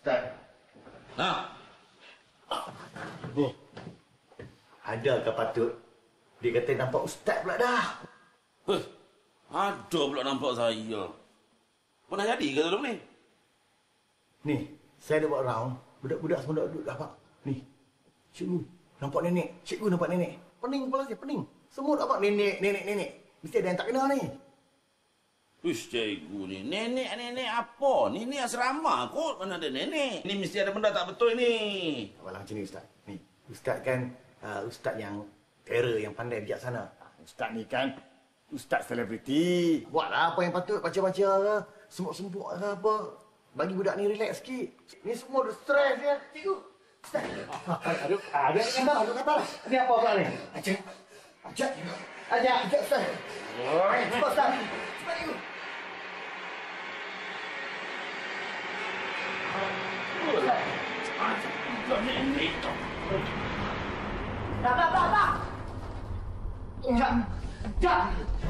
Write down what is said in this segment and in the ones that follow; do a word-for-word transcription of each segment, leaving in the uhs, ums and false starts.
Ustaz. Ha? Ni. Adakah patut dia kata nampak ustaz pula dah? Eh, ada pula nampak saya. Pernah jadi ke dalam ni? Ni, saya ada buat round. Budak-budak semua dah duduk dah, Pak. Ni. Cikgu, nampak nenek. Cikgu nampak nenek. Pening kepala saya, pening. Semua nampak nenek, nenek, nenek. Mesti ada yang tak kenal ni. Uish, cikgu ni. Nenek-nenek apa? Ni ni asrama kot. Mana ada nenek? Ni mesti ada benda tak betul ni. Tak apalah macam ni, Ustaz. Ni, Ustaz kan uh, Ustaz yang terror, yang pandai bijaksana. Ustaz ni kan Ustaz selebriti. Buatlah apa yang patut. Baca-baca ke. Sembuk-sembuk ke apa. Bagi budak ni relax sikit. Ni semua dah stres dia. Cikgu. Ustaz. Aduh, ada yang kata, ada kata lah. Ni apa pula ni? Ajak. Ajak. Ajak, ajak Ustaz. Cepat Ustaz. Cepat cikgu. Tak, tak, tak, tak. Jap. Jap.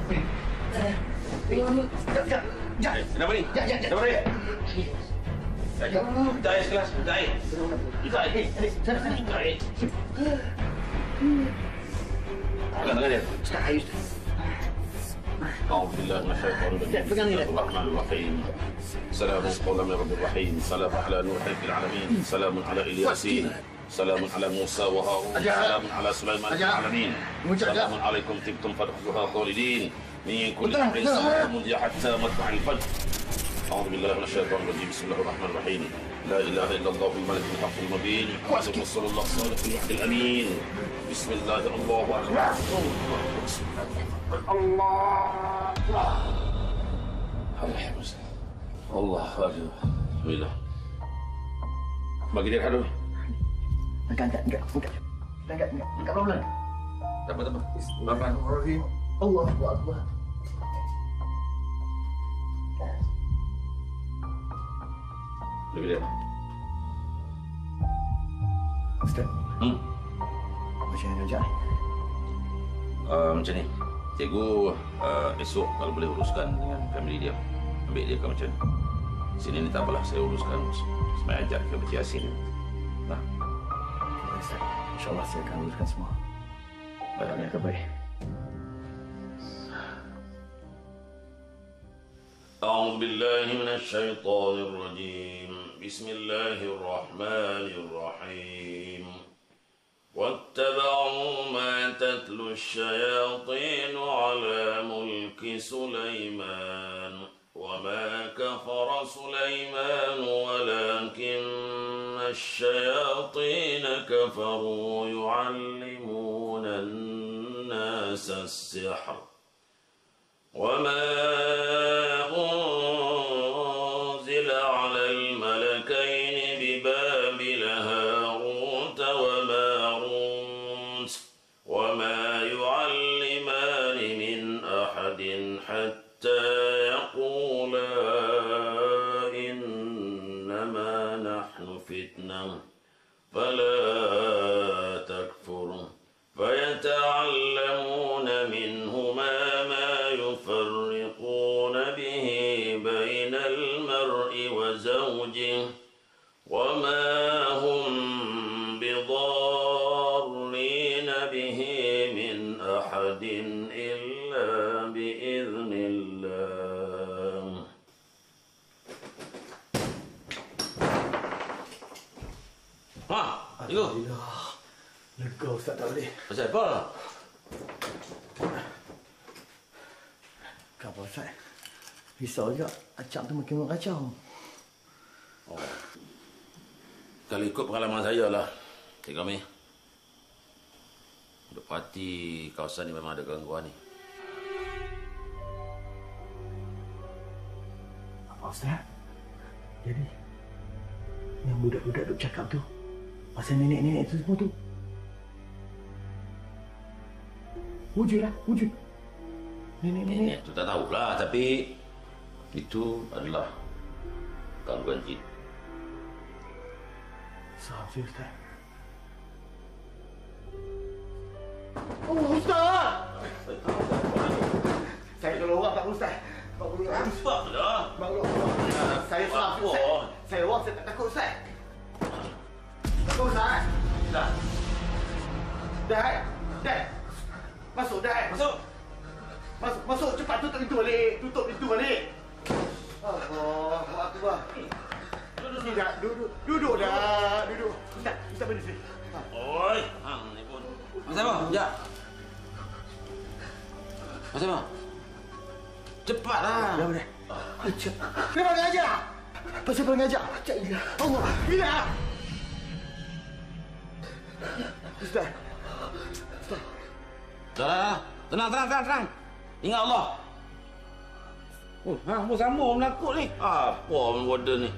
Jap, jap. Jap. Kenapa ni? Jap, jap, jap. Kenapa ni? Jap, minta air sekelas. Minta air. Minta air. Sana, sana. Minta air. Pegang tangan dia. Ustaz, ayo Ustaz. Alhamdulillah, masyarakat. Bismillahirrahmanirrahim. Assalamualaikum warahmatullahi wabarakatuh. Salam ala Nuh fil alamin. Salam ala Ilyasin. Salam ala Musa wa Harun. Salam ala Sulaiman fil alamin. Salam alaikum tibtum fadkhuluha khalidin. Min kulli amrin salamun hatta matla'il fajr. أعوذ بالله من الشيطان الرجيم بسم الله الرحمن الرحيم لا إله إلا الله الملك الحق المبين محمد رسول الله الصادق الوعد الأمين بسم الله الله أكبر الله الله أكبر بسم الله bagi dia halu Angkat, angkat, angkat, angkat, angkat, angkat, angkat pelan-pelan. Tak apa, tak apa. Bismillahirrahmanirrahim. Allahu Akbar. Lebih dia. Ustaz. Hmm. Macam mana kerja ni? Uh, macam ni. Cikgu uh, esok kalau boleh uruskan dengan family dia. Ambil dia ke macam ni. Sini ni tak apalah, saya uruskan. Semai ajak ke baca Yasin. Nah. Ustaz, insyaAllah saya akan uruskan semua. Baik, yang terbaik. أعوذ بالله من الشيطان الرجيم بسم الله الرحمن الرحيم واتبعوا ما تتلو الشياطين على ملك سليمان وما كفر سليمان ولكن الشياطين كفروا يعلمون الناس السحر وما أنزل على الملكين ببابل هاروت وماروت وما يعلمان من أحد حتى يقولا إنما نحن فتنة فلا تكفر فيتعلمون منهما ما يفرقون به بين المرء وزوجه وما هم بضارين به من أحد إلا بإذن الله. Ha, itu. Lega Ustaz tak boleh. Pasal apa? Kenapa Ustaz? Risau juga. Acap tu makin kacau. Oh. Kalau ikut pengalaman saya lah, Cik kami. Duk parti kawasan ni memang ada gangguan ni. Apa Ustaz? Jadi, yang budak-budak duk cakap tu, pasal nenek-nenek tu semua tu, wujud lah, wujud. Nenek-nenek. Nenek tu tak tahulah, tapi itu adalah gangguan jin. Sahaja Ustaz. Oh Ustaz! Saya tolong orang tak Ustaz. Pak Guru. Ustaz dah. Pak Guru. Saya salah. Saya, saya wah, saya tak takut, Ustaz. Takut, Ustaz. Dah. Dah, eh? Dah. Masuk, dah, eh? Masuk. Masuk, masuk. Cepat tutup pintu balik. Tutup pintu balik. Allah, Akbar. Duduk sini dah. Duduk. Duduk dah. Duduk. Ustaz, Ustaz benda sini. Oi, hang ni pun. Mas Abang, sekejap. Mas Abang. Cepatlah. Dah, dah. Kenapa ngajar? Pasal apa ngajar? Cak Ila. Allah. Ila. Ustaz. Ustaz. Dah. Tenang, tenang, tenang, tenang. Ingat Allah. Oh, hang pun sama menakut ni. Apa warden ni?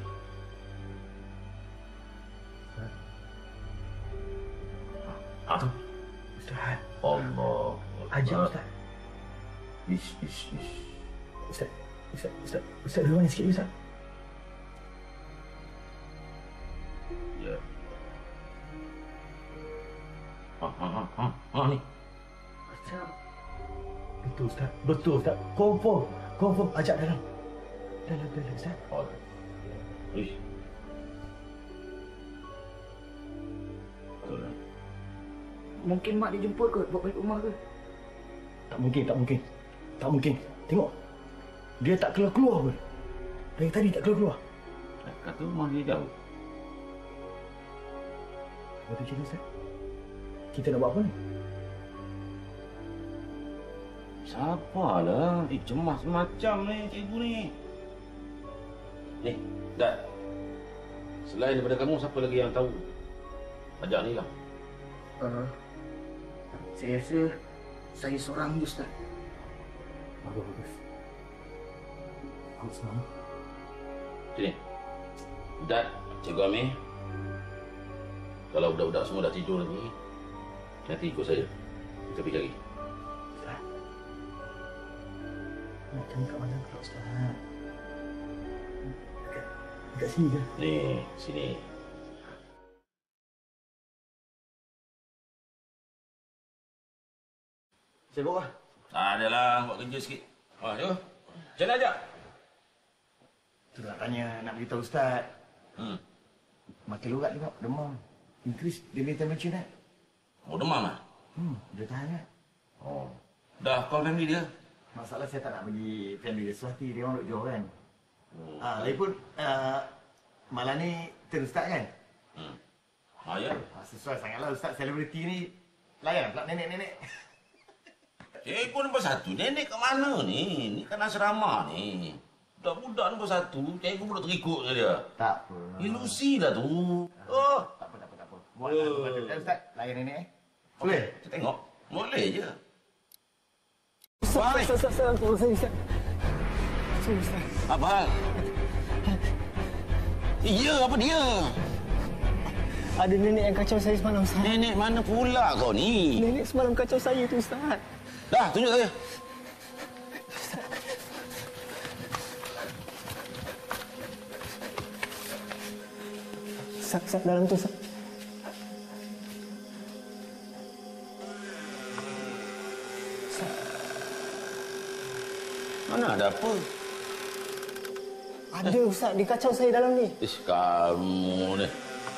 Ah. Ustaz. Allah. Ajar Ustaz. Ish, ish, ish. Ustaz. Ustaz. Ustaz. Ustaz, rewind sikit Ustaz. Ya. Ha, ha, ha, ha, ha ni. Ustaz. Betul Ustaz. Betul Ustaz. Confirm. Confirm. Ajak dalam. Dalam, dalam Ustaz. Oh. Ish. Betul. Mungkin mak dijemput kot buat balik rumah ke? Tak mungkin, tak mungkin. Tak mungkin. Tengok. Dia tak keluar-keluar pun. Dari tadi tak keluar-keluar. Kata rumah dia jauh. Betul cerita Ustaz. Kita nak buat apa ni? Sabarlah. Eh, cemas macam ni cikgu ni. Ni, Dad. Selain daripada kamu, siapa lagi yang tahu? Ajak ni lah. Uh, saya rasa saya seorang je, Ustaz. Bagus, bagus. Bagus senang. Sini. Dad, Cikgu Amir. Kalau budak-budak semua dah tidur lagi, nanti ikut saya. Kita pergi lagi. Ustaz. Nak cari kat mana pula Ustaz? Dekat, dekat sini ke? Ni, sini. Saya bawa. Ah, adalah buat kerja sikit. Ah, jom. Macam mana ajak? Tu nak tanya, nak beritahu Ustaz. Hmm. Makin lurat juga, demam. Increase daily temperature nak. Oh, demam ah? Hmm, dia tahan kan? Oh. Dah call family dia? Masalah saya tak nak bagi family dia suati, dia orang duduk jauh kan. Hmm. Ah, lagipun uh, malam ni turn Ustaz kan? Hmm. Ah, ya? Ah, sesuai sangatlah Ustaz selebriti ni. Layan pula nenek-nenek. Cikgu nombor satu. Nenek kat mana ni? Ni kan asrama ni. Budak-budak nombor satu. Cikgu pun terikut ke dia. Tak apa. Ilusi lah tu. Oh. Tak apa, tak apa, tak apa. Buat lagu kata kan Ustaz, layan nenek eh. Boleh? Kita tengok. Boleh je. Ustaz, Ustaz, Ustaz, tolong saya, Ustaz. Tolong, Ustaz. Apa hal? Ya, apa dia? Ada nenek yang kacau saya semalam, Ustaz. Nenek mana pula kau ni? Nenek semalam kacau saya tu, Ustaz. Dah, tunjuk saya. Ustaz, Ustaz, dalam tu, Ustaz. Mana ada apa? Ada, Ustaz. Dia kacau saya dalam ni. Ish, kamu ni.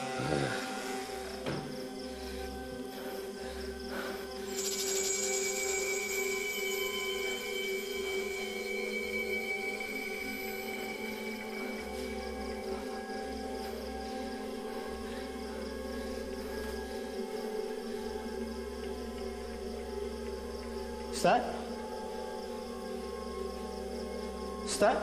Ustaz? Ustaz?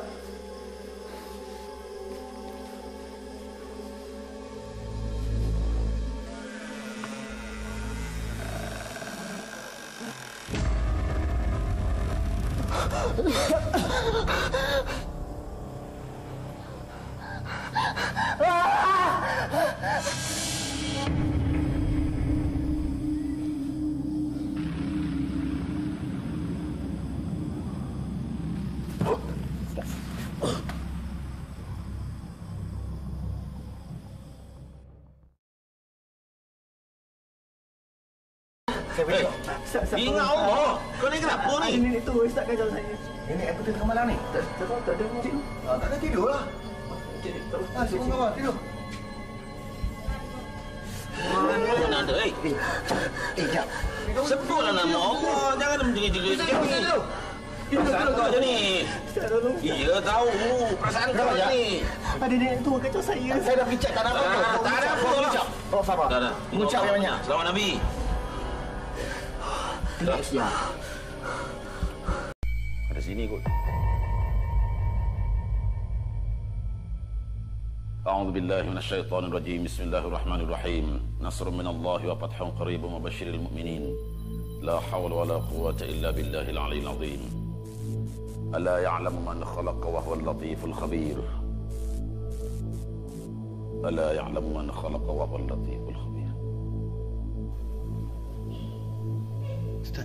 Saya beritahu. Ustaz, Ustaz, Ingat tolong, Allah. Ustaz. Kau ni kenapa Ada ni? nenek tu, Ustaz kacau saya. Nenek apa tengah malam ni? Tak, tak tahu, tak ada. Ah, tak ada tidur lah. Ah, sebelum kau tidur. Mana ada, eh? Eh, jap. Sebutlah nama Allah. Jangan menjerit-jerit macam ni. Perasaan kau je ni. Iya, tahu. Perasaan kau je ni. Ada nenek tua kacau saya. Saya dah picak tak ada apa. Ah, tak ada apa lah. Oh, sabar. Dah, dah. Mengucap yang banyak. Selamat Nabi. Relax ya. Ada sini kot. أعوذ بالله من الشيطان الرجيم بسم الله الرحمن الرحيم نصر من الله وفتح قريب وبشر المؤمنين لا حول ولا قوة إلا بالله العلي العظيم ألا يعلم من خلق وهو اللطيف الخبير ألا يعلم من خلق وهو اللطيف الخبير Ustaz.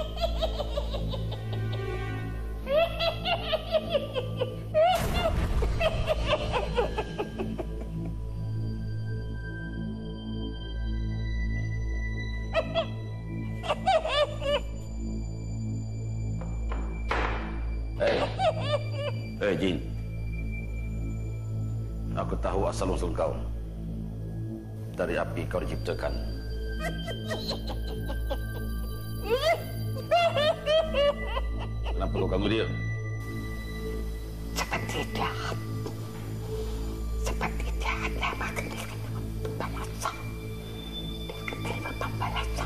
Hei, hei Jin, aku tahu asal-usul kau. Dari api kau diciptakan. Kenapa kau ganggu dia? Seperti dia. Seperti dia ada makan dia pembalasan. Dia keterima pembalasan.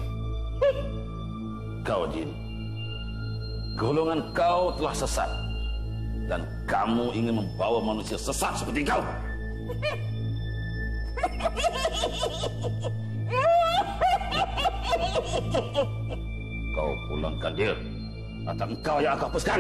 Kau Jin, golongan kau telah sesat dan kamu ingin membawa manusia sesat seperti kau. Kau pulangkan dia atau engkau yang aku hapuskan.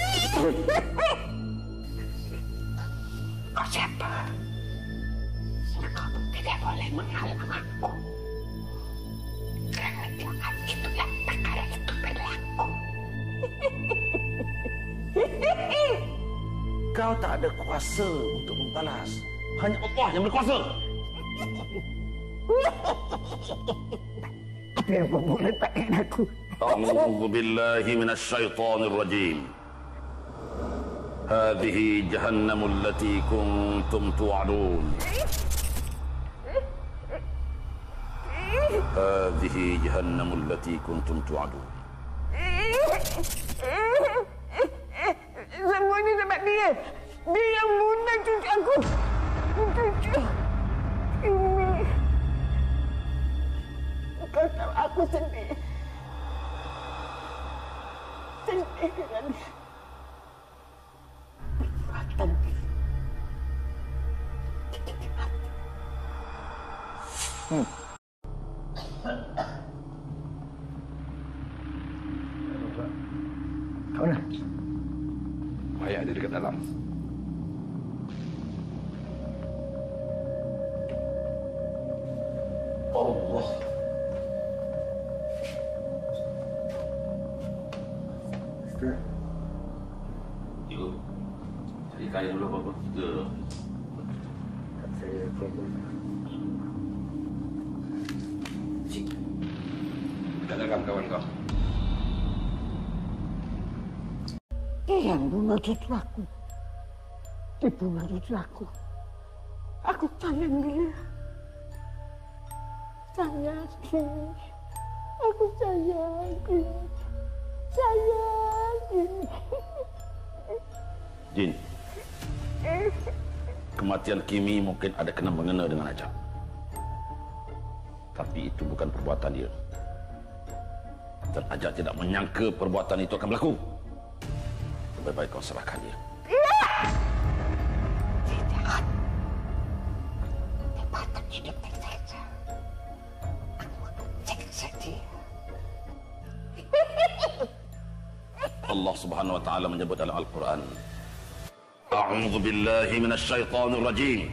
Kau siapa? Kau tidak boleh menghalang aku. Kerana jangan itulah perkara itu berlaku. Kau tak ada kuasa untuk membalas. Hanya Allah yang berkuasa. Apa yang kau boleh pakai aku? A'udzu billahi minasyaitonir rajim. Hadhihi jahannamul lati kuntum tu'adun. Hadhihi jahannamul lati kuntum tu'adun. Semuanya sebab dia. Dia yang bunuh cucu aku. Cucu. Ini. Kau tahu aku sedih. Sedih dengan dia. Perbuatan dia. Hmm. Kau mana? Ayah ada dekat dalam. Allah. Ustaz. Cikgu, cari kain dulu apa-apa. Kita Saya problem. Cik. Dekat dalam kawan kau. Dia yang bunuh cucu aku. Dia bunuh cucu aku. Aku sayang dia. Sayang dia. Aku sayang dia. Sayang dia. Jin, kematian Kimi mungkin ada kena mengena dengan ajal. Tapi itu bukan perbuatan dia. Dan ajal tidak menyangka perbuatan itu akan berlaku. Lebih baik kau serahkan dia. Tidak. Dia patut hidup saja. Aku akan siksa dia. Allah Subhanahu wa taala menyebut dalam Al-Quran, A'udzu billahi minasyaitonir rajim.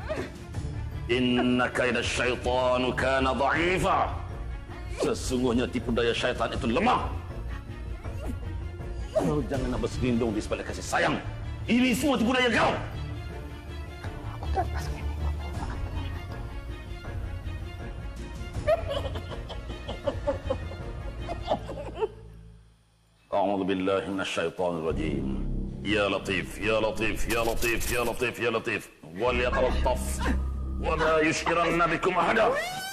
Inna kaida syaitanu kana dha'ifa. Sesungguhnya tipu daya syaitan itu lemah. Kau jangan nak berselindung di sebalik kasih sayang. Ini semua tipu daya kau. Aku tak pasti. A'udzu billahi minasyaitonir rajim. يا لطيف يا لطيف يا لطيف يا لطيف يا لطيف وليتلطف ولا يشعرن بكم أحدا.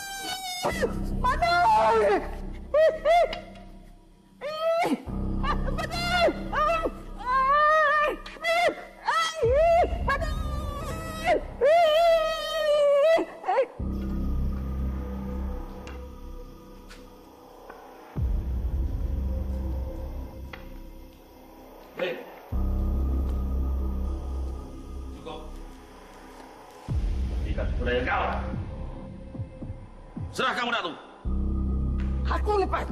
Hei. Cukup. Ikat kuda yang kau. Serah kamu Datuk. Aku lepas.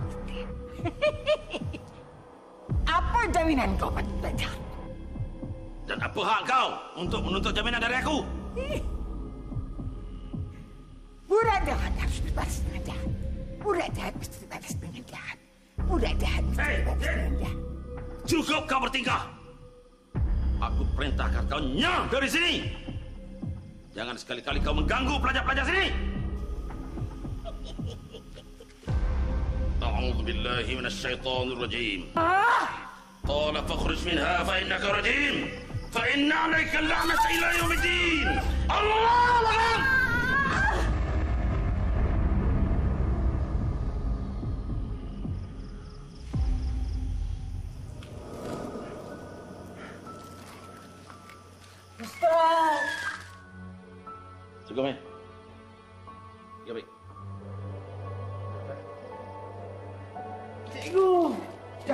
Apa jaminan kau pada belajar? Dan apa hak kau untuk menuntut jaminan dari aku? Budak jahat harus dibalas dengan jahat. Budak jahat mesti dibalas dengan jahat. Budak jahat mesti Hei, dibalas hei. dengan jahat. Cukup kau bertingkah. Aku perintahkan kau nyah dari sini. Jangan sekali-kali kau mengganggu pelajar-pelajar sini. A'udzu billahi minasyaitonir rajim. Qala fakhruj minha fa innaka rajim. Fa inna 'alaika al-la'nata ila yaumiddin. Allahu akbar. Ustaz! Cukup, eh? Ya, baik. Cikgu! Ya.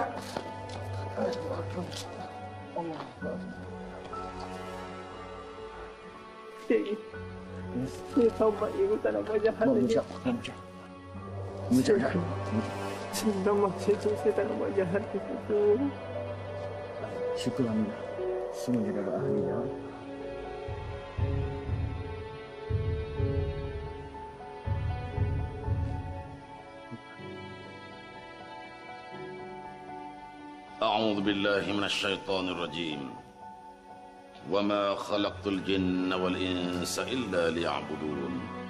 Cikgu, saya taubat ibu tak nak buat jahat lagi. Cikgu, cinta mak cikgu, saya tak nak buat jahat lagi. Cikgu. Syukurlah. Semua jaga ahli ya. أعوذ بالله من الشيطان الرجيم وما خلقت الجن والإنس إلا ليعبدون